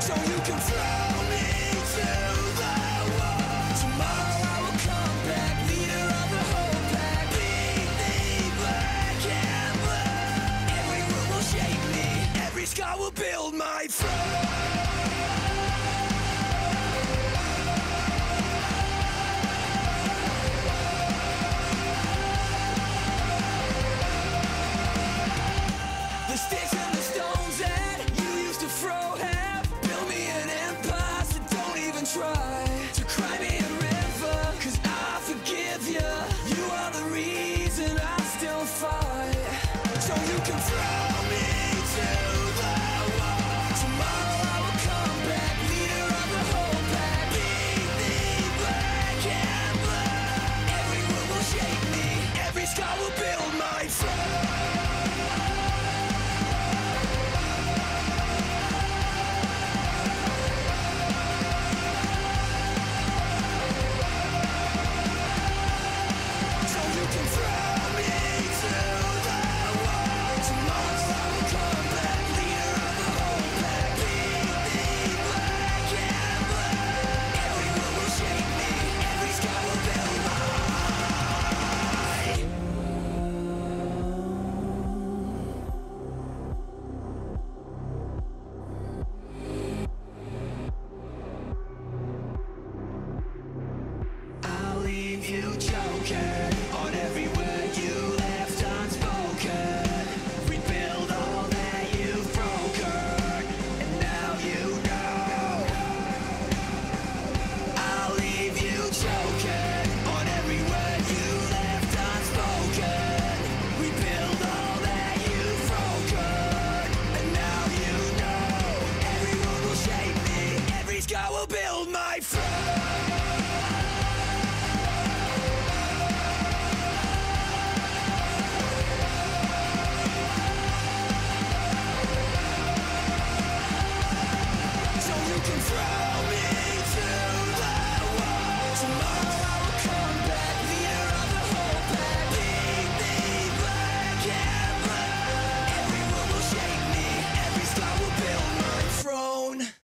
So you can throw me to the wall. Tomorrow I will come back, leader of the whole pack. Bleed me black and blue. Every room will shape me, every scar will build my throne. The sticks and the stones that you used to throw have built me an empire, so don't even try to cry me a river, 'cause I forgive you. You are the reason I still fight. So you can throw me to the wall. Tomorrow I will come back, leader of the whole pack. Bleed me black and blue. Every room will shape me, every scar will build my throne. You joker.